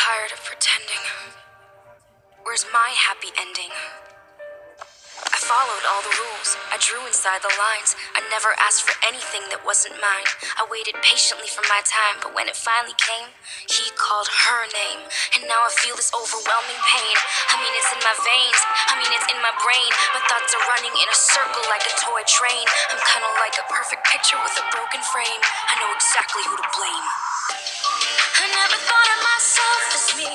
tired of pretending. Where's my happy ending? I followed all the rules. I drew inside the lines. I never asked for anything that wasn't mine. I waited patiently for my time, but when it finally came, he called her name. And now I feel this overwhelming pain. I mean, it's in my veins. I mean, it's in my brain. My thoughts are running in a circle like a toy train. I'm kind of like a perfect picture with a broken frame. I know exactly who to blame. I never thought of myself as me.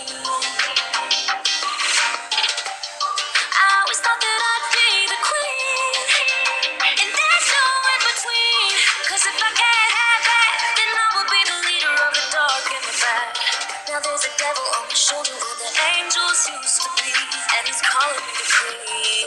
I always thought that I'd be the queen, and there's no in between. Cause if I can't have that, then I will be the leader of the dark and the bad. Now there's a devil on my shoulder where the angels used to be, and he's calling me the queen.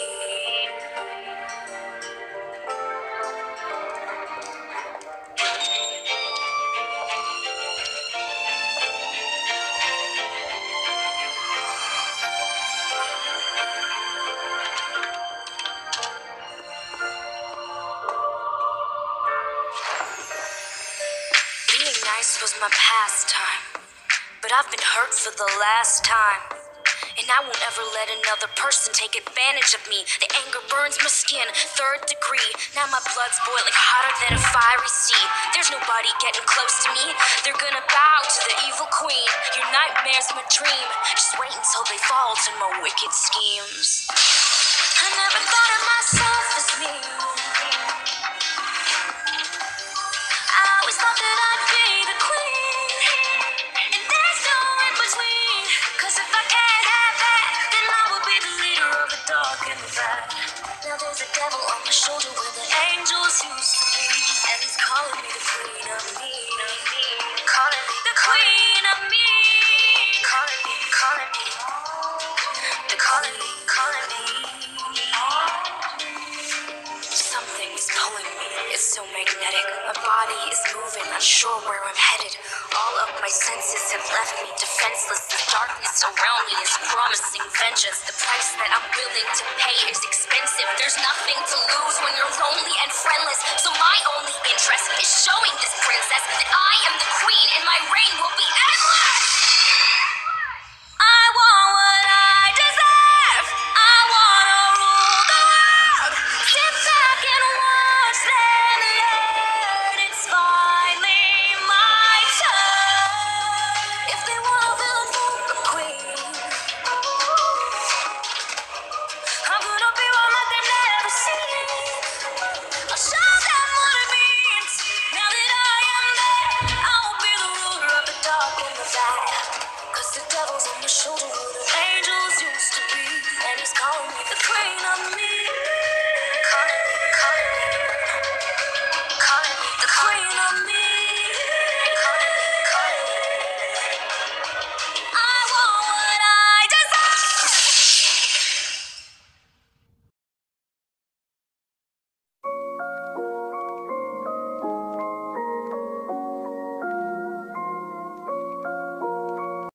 Being nice was my pastime, but I've been hurt for the last time. And I won't ever let another person take advantage of me. The anger burns my skin, 3rd degree. Now my blood's boiling hotter than a fiery sea. There's nobody getting close to me. They're gonna bow to the evil queen. Your nightmare's my dream. Just wait until they fall to my wicked schemes. I never thought of myself as me. I always thought that I'd be the queen, and there's no in between. Cause if I can't have that, then I will be the leader of the dark and the bad. Now there's a devil on my shoulder where the angels used to be, and he's calling me the queen of me. Calling me the queen of me. Calling me, calling me. They're calling me, calling me. Something is pulling me, it's so magnetic. My body is moving, unsure where I'm headed. All of my senses have left me defenseless. The darkness around me is promising vengeance. The price that I'm willing to pay is expensive. There's nothing to lose when you're lonely and friendless. So my only interest is showing this princess that I am the queen and my reign will be endless. I want what I deserve. I wanna rule the world. Sit back and watch them learn. It's finally my turn. If they want a villain for a queen, I'm gonna be one that they've never seen. I'll show them what it means. Now that I am there, I will be the ruler of the dark and the bad. Cause the devil's on my shoulder where the angels used to be, and he's calling me the queen of me. Calling me, calling me, calling me the queen of me.